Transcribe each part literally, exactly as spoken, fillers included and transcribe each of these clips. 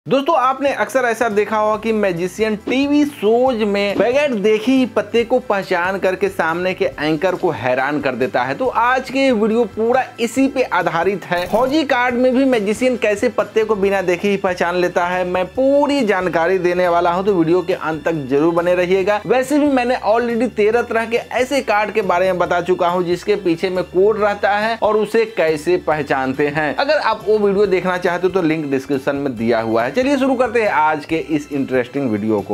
दोस्तों आपने अक्सर ऐसा देखा होगा कि मैजिशियन टीवी शोज में बगैर देखे ही पत्ते को पहचान करके सामने के एंकर को हैरान कर देता है। तो आज के वीडियो पूरा इसी पे आधारित है। फौजी कार्ड में भी मैजिशियन कैसे पत्ते को बिना देखे ही पहचान लेता है, मैं पूरी जानकारी देने वाला हूं, तो वीडियो के अंत तक जरूर बने रहिएगा। वैसे भी मैंने ऑलरेडी तेरह तरह के ऐसे कार्ड के बारे में बता चुका हूँ जिसके पीछे में कोड रहता है और उसे कैसे पहचानते हैं। अगर आप वो वीडियो देखना चाहते हो तो लिंक डिस्क्रिप्शन में दिया हुआ है। चलिए शुरू करते हैं आज के इस इंटरेस्टिंग वीडियो को।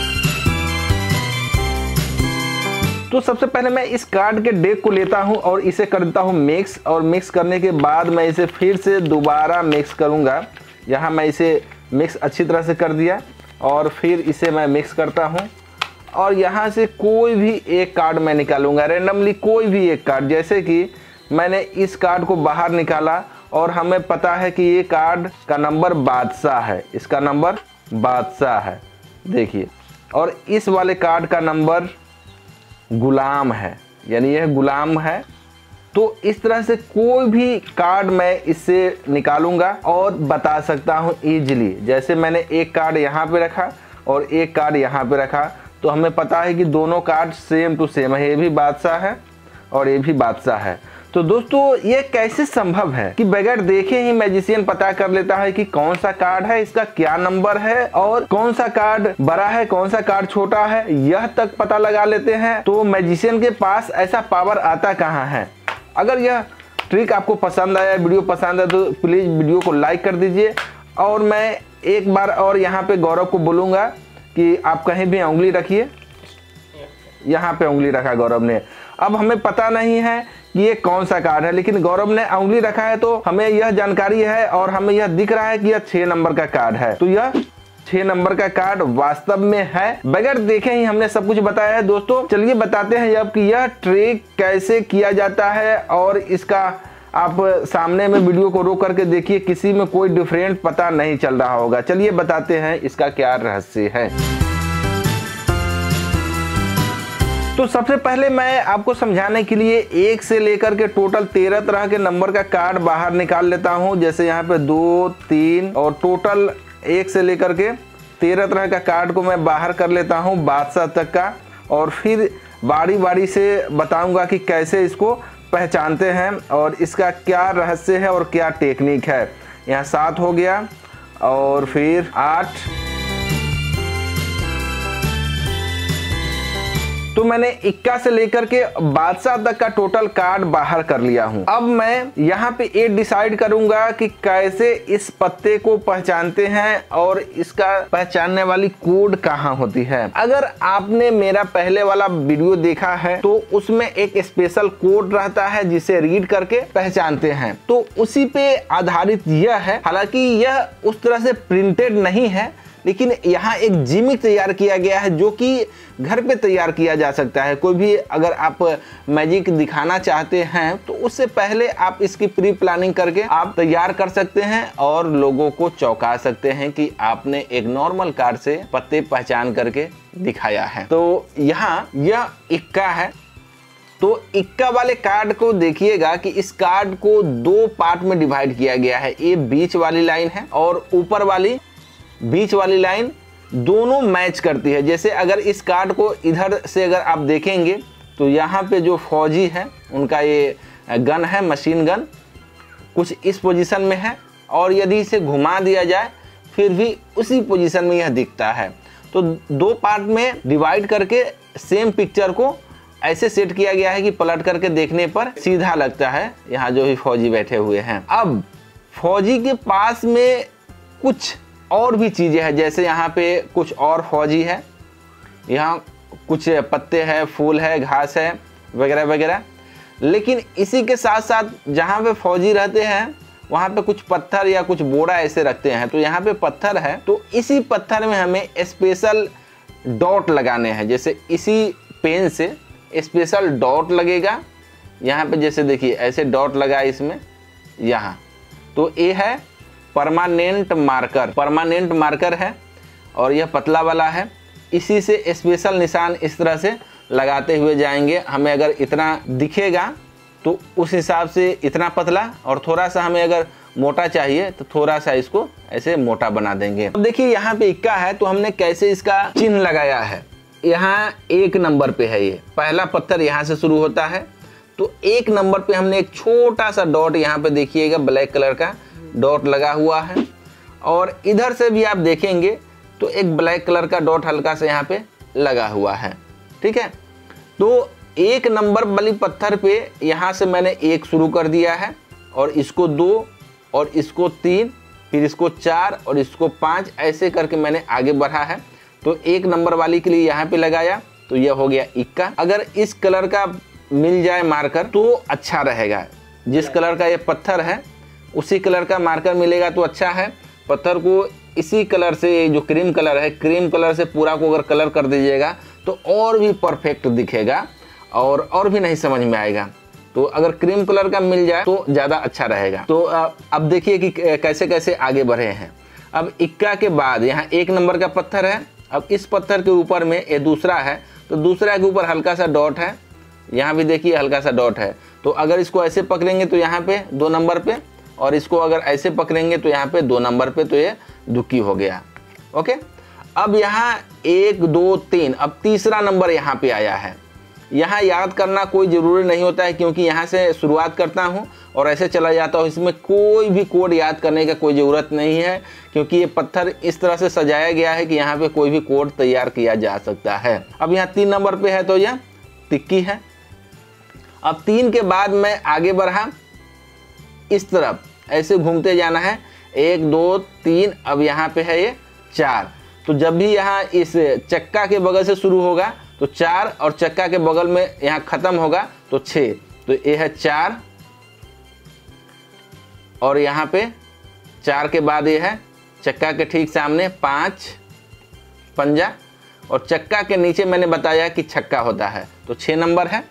तो सबसे पहले मैं इस कार्ड के डेक को लेता हूं और इसे कर देता हूं मिक्स, और मिक्स करने के बाद मैं इसे फिर से दोबारा मिक्स करूंगा। यहां मैं इसे मिक्स अच्छी तरह से कर दिया और फिर इसे मैं मिक्स करता हूं और यहां से कोई भी एक कार्ड मैं निकालूंगा, रैंडमली कोई भी एक कार्ड। जैसे कि मैंने इस कार्ड को बाहर निकाला और हमें पता है कि ये कार्ड का नंबर बादशाह है, इसका नंबर बादशाह है, देखिए। और इस वाले कार्ड का नंबर गुलाम है, यानी यह गुलाम है। तो इस तरह से कोई भी कार्ड मैं इससे निकालूंगा और बता सकता हूँ ईजिली। जैसे मैंने एक कार्ड यहाँ पे रखा और एक कार्ड यहाँ पे रखा, तो हमें पता है कि दोनों कार्ड सेम टू सेम है, ये भी बादशाह है और ये भी बादशाह है। तो दोस्तों ये कैसे संभव है कि बगैर देखे ही मैजिशियन पता कर लेता है कि कौन सा कार्ड है, इसका क्या नंबर है और कौन सा कार्ड बड़ा है, कौन सा कार्ड छोटा है, यह तक पता लगा लेते हैं। तो मैजिशियन के पास ऐसा पावर आता कहाँ है? अगर यह ट्रिक आपको पसंद आया, वीडियो पसंद है, तो प्लीज वीडियो को लाइक कर दीजिए। और मैं एक बार और यहाँ पे गौरव को बोलूंगा कि आप कहीं भी उंगली रखिए। यहाँ पे उंगली रखा गौरव ने। अब हमें पता नहीं है कि ये कौन सा कार्ड है, लेकिन गौरव ने उंगली रखा है तो हमें यह जानकारी है और हमें यह दिख रहा है कि यह छह नंबर का कार्ड है। तो यह छह नंबर का कार्ड वास्तव में है, बगैर देखे ही हमने सब कुछ बताया है। दोस्तों चलिए बताते हैं अब कि यह ट्रिक कैसे किया जाता है, और इसका आप सामने में वीडियो को रोक करके देखिए, किसी में कोई डिफरेंट पता नहीं चल रहा होगा। चलिए बताते हैं इसका क्या रहस्य है। तो सबसे पहले मैं आपको समझाने के लिए एक से लेकर के टोटल तेरह तरह के नंबर का कार्ड बाहर निकाल लेता हूं। जैसे यहाँ पे दो, तीन और टोटल एक से लेकर के तेरह तरह का कार्ड को मैं बाहर कर लेता हूं बादशाह तक का, और फिर बारी बारी से बताऊंगा कि कैसे इसको पहचानते हैं और इसका क्या रहस्य है और क्या टेक्निक है। यहाँ सात हो गया और फिर आठ। तो मैंने इक्का से लेकर के बादशाह तक का टोटल कार्ड बाहर कर लिया हूं। अब मैं यहाँ पे ये डिसाइड करूंगा कि कैसे इस पत्ते को पहचानते हैं और इसका पहचानने वाली कोड कहाँ होती है। अगर आपने मेरा पहले वाला वीडियो देखा है तो उसमें एक स्पेशल कोड रहता है जिसे रीड करके पहचानते हैं, तो उसी पे आधारित यह है। हालांकि यह उस तरह से प्रिंटेड नहीं है, लेकिन यहाँ एक जिमिक तैयार किया गया है जो कि घर पे तैयार किया जा सकता है। कोई भी अगर आप मैजिक दिखाना चाहते हैं तो उससे पहले आप इसकी प्री प्लानिंग करके आप तैयार कर सकते हैं और लोगों को चौंका सकते हैं कि आपने एक नॉर्मल कार्ड से पत्ते पहचान करके दिखाया है। तो यहाँ यह इक्का है, तो इक्का वाले कार्ड को देखिएगा कि इस कार्ड को दो पार्ट में डिवाइड किया गया है। ये बीच वाली लाइन है और ऊपर वाली बीच वाली लाइन दोनों मैच करती है। जैसे अगर इस कार्ड को इधर से अगर आप देखेंगे तो यहाँ पे जो फौजी है उनका ये गन है, मशीन गन, कुछ इस पोजीशन में है, और यदि इसे घुमा दिया जाए फिर भी उसी पोजीशन में यह दिखता है। तो दो पार्ट में डिवाइड करके सेम पिक्चर को ऐसे सेट किया गया है कि पलट करके देखने पर सीधा लगता है यहाँ जो भी फौजी बैठे हुए हैं। अब फौजी के पास में कुछ और भी चीज़ें हैं, जैसे यहाँ पे कुछ और फौजी है, यहाँ कुछ पत्ते हैं, फूल है, घास है, वगैरह वगैरह। लेकिन इसी के साथ साथ जहाँ पे फौजी रहते हैं वहाँ पे कुछ पत्थर या कुछ बोरा ऐसे रखते हैं। तो यहाँ पे पत्थर है, तो इसी पत्थर में हमें स्पेशल डॉट लगाने हैं। जैसे इसी पेन से स्पेशल डॉट लगेगा यहाँ पे, जैसे देखिए ऐसे डॉट लगा इसमें यहाँ। तो ये है परमानेंट मार्कर, परमानेंट मार्कर है और यह पतला वाला है। इसी से स्पेशल निशान इस तरह से लगाते हुए जाएंगे। हमें अगर इतना दिखेगा तो उस हिसाब से इतना पतला, और थोड़ा सा हमें अगर मोटा चाहिए तो थोड़ा सा इसको ऐसे मोटा बना देंगे। अब देखिए यहाँ पे इक्का है तो हमने कैसे इसका चिन्ह लगाया है। यहाँ एक नंबर पे है, ये पहला पत्थर यहाँ से शुरू होता है तो एक नंबर पे हमने एक छोटा सा डॉट यहाँ पे देखिएगा ब्लैक कलर का डॉट लगा हुआ है, और इधर से भी आप देखेंगे तो एक ब्लैक कलर का डॉट हल्का सा यहाँ पे लगा हुआ है। ठीक है, तो एक नंबर वाली पत्थर पे यहाँ से मैंने एक शुरू कर दिया है और इसको दो और इसको तीन, फिर इसको चार और इसको पाँच, ऐसे करके मैंने आगे बढ़ा है। तो एक नंबर वाली के लिए यहाँ पे लगाया तो यह हो गया इक्का। अगर इस कलर का मिल जाए मार्कर तो अच्छा रहेगा, जिस कलर का ये पत्थर है उसी कलर का मार्कर मिलेगा तो अच्छा है। पत्थर को इसी कलर से, जो क्रीम कलर है, क्रीम कलर से पूरा को अगर कलर कर दीजिएगा तो और भी परफेक्ट दिखेगा और और भी नहीं समझ में आएगा। तो अगर क्रीम कलर का मिल जाए तो ज़्यादा अच्छा रहेगा। तो अब देखिए कि कैसे कैसे आगे बढ़े हैं। अब इक्का के बाद यहाँ एक नंबर का पत्थर है, अब इस पत्थर के ऊपर में ये दूसरा है तो दूसरा के ऊपर हल्का सा डॉट है, यहाँ भी देखिए हल्का सा डॉट है। तो अगर इसको ऐसे पकड़ेंगे तो यहाँ पे दो नंबर पे, और इसको अगर ऐसे पकड़ेंगे तो यहाँ पे दो नंबर पे, तो ये दुक्की हो गया। ओके, अब यहाँ एक दो तीन, अब तीसरा नंबर यहाँ पे आया है। यहाँ याद करना कोई ज़रूरी नहीं होता है क्योंकि यहाँ से शुरुआत करता हूँ और ऐसे चला जाता हूँ। इसमें कोई भी कोड याद करने का कोई ज़रूरत नहीं है क्योंकि ये पत्थर इस तरह से सजाया गया है कि यहाँ पे कोई भी कोड तैयार किया जा सकता है। अब यहाँ तीन नंबर पे है तो यह तिक्की है। अब तीन के बाद मैं आगे बढ़ा, इस तरफ ऐसे घूमते जाना है, एक दो तीन, अब यहाँ पे है ये चार। तो जब भी यहाँ इस चक्का के बगल से शुरू होगा तो चार और चक्का के बगल में यहाँ ख़त्म होगा तो छः, तो ये है चार, और यहाँ पे चार के बाद ये है चक्का के ठीक सामने पाँच पंजा, और चक्का के नीचे मैंने बताया कि छक्का होता है तो छः नंबर है।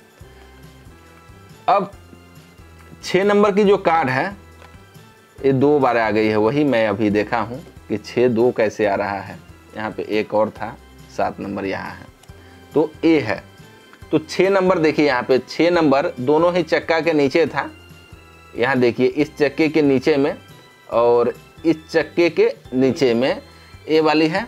अब छः नंबर की जो कार्ड है ये दो बार आ गई है, वही मैं अभी देखा हूँ कि छः दो कैसे आ रहा है। यहाँ पे एक और था, सात नंबर यहाँ है तो ए है। तो छः नंबर देखिए यहाँ पे छः नंबर दोनों ही चक्का के नीचे था। यहाँ देखिए इस चक्के के नीचे में और इस चक्के के नीचे में ए वाली है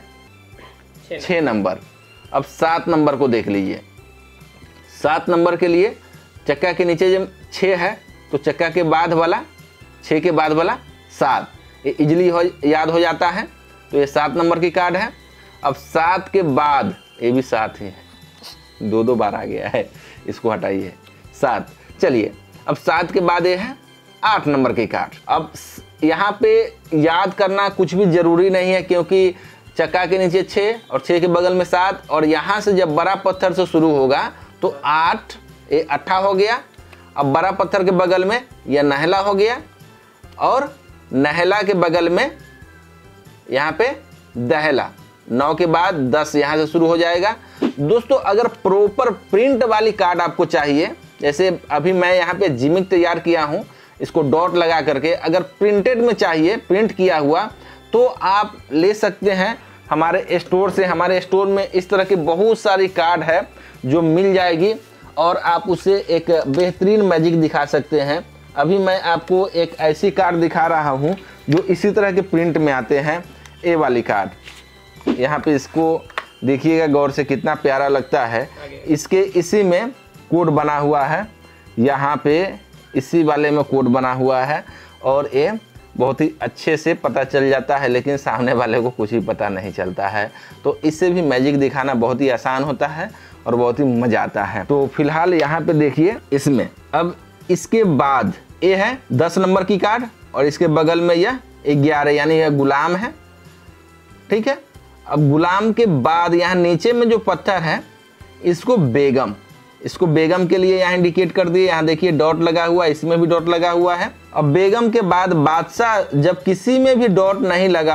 छः नंबर। अब सात नंबर को देख लीजिए, सात नंबर के लिए चक्का के नीचे जब छः है तो चक्का के बाद वाला, छः के बाद वाला सात, ये इजली हो याद हो जाता है। तो ये सात नंबर की कार्ड है। अब सात के बाद ये भी सात ही है, दो दो बार आ गया है, इसको हटाइए सात। चलिए अब सात के बाद ये है आठ नंबर की कार्ड। अब यहाँ पे याद करना कुछ भी ज़रूरी नहीं है क्योंकि चक्का के नीचे छः और छः के बगल में सात, और यहाँ से जब बड़ा पत्थर से शुरू होगा तो आठ, ये अट्ठा हो गया। अब बड़ा पत्थर के बगल में यह नहला हो गया, और नहला के बगल में यहाँ पे दहला, नौ के बाद दस यहाँ से शुरू हो जाएगा। दोस्तों अगर प्रॉपर प्रिंट वाली कार्ड आपको चाहिए, जैसे अभी मैं यहाँ पे जिमिक तैयार किया हूँ इसको डॉट लगा करके, अगर प्रिंटेड में चाहिए प्रिंट किया हुआ तो आप ले सकते हैं हमारे स्टोर से। हमारे स्टोर में इस तरह की बहुत सारी कार्ड है जो मिल जाएगी और आप उसे एक बेहतरीन मैजिक दिखा सकते हैं। अभी मैं आपको एक ऐसी कार्ड दिखा रहा हूँ जो इसी तरह के प्रिंट में आते हैं, ए वाली कार्ड। यहाँ पे इसको देखिएगा गौर से, कितना प्यारा लगता है। इसके इसी में कोड बना हुआ है, यहाँ पे इसी वाले में कोड बना हुआ है और ये बहुत ही अच्छे से पता चल जाता है, लेकिन सामने वाले को कुछ ही पता नहीं चलता है। तो इससे भी मैजिक दिखाना बहुत ही आसान होता है और बहुत ही मज़ा आता है। तो फिलहाल यहाँ पे देखिए इसमें, अब इसके बाद ये है दस नंबर की कार्ड और इसके बगल में यह ग्यारह, यानी यह गुलाम है। ठीक है, अब गुलाम के बाद यहाँ नीचे में जो पत्थर है इसको बेगम, इसको बेगम के लिए यहाँ इंडिकेट कर दिए। यहाँ देखिए डॉट लगा हुआ है, इसमें भी डॉट लगा हुआ है। अब बेगम के बाद बादशाह, जब किसी में भी डॉट नहीं लगा हो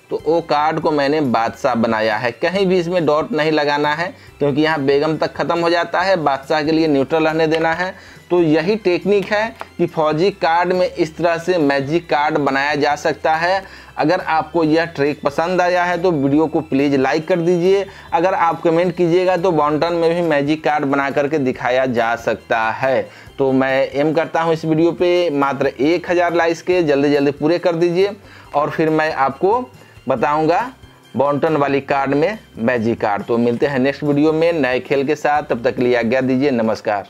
तो वो कार्ड को मैंने बादशाह बनाया है। कहीं भी इसमें डॉट नहीं लगाना है क्योंकि यहाँ बेगम तक ख़त्म हो जाता है, बादशाह के लिए न्यूट्रल रहने देना है। तो यही टेक्निक है कि फौजी कार्ड में इस तरह से मैजिक कार्ड बनाया जा सकता है। अगर आपको यह ट्रिक पसंद आया है तो वीडियो को प्लीज़ लाइक कर दीजिए। अगर आप कमेंट कीजिएगा तो बॉन्टन में भी मैजिक कार्ड बना करके दिखाया जा सकता है। तो मैं एम करता हूँ इस वीडियो पे मात्र एक हज़ार लाइक्स के जल्दी जल्दी पूरे कर दीजिए और फिर मैं आपको बताऊंगा बॉन्टन वाली कार्ड में मैजिक कार्ड। तो मिलते हैं नेक्स्ट वीडियो में नए खेल के साथ, तब तक के लिए आज्ञा दीजिए, नमस्कार।